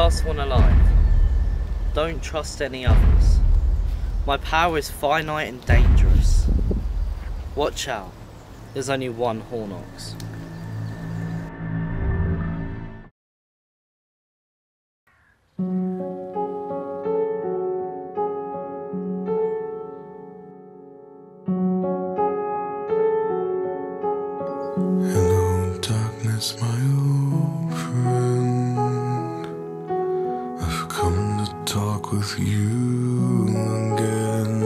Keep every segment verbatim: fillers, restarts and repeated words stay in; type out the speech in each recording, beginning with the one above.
last one alive. Don't trust any others. My power is finite and dangerous. Watch out, there's only one Hornox. Hello, darkness, my old friend. I've come to talk with you again,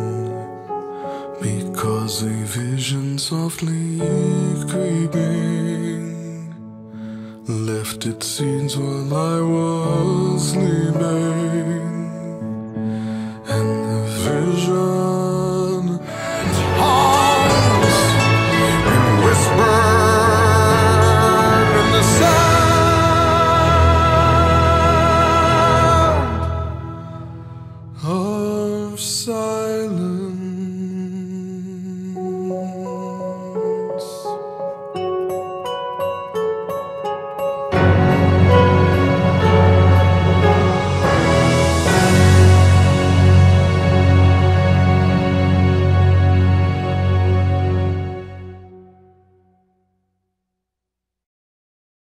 because a vision softly creeping left its seeds while I was sleeping, and the vision haunts and whispers in the sound of silence.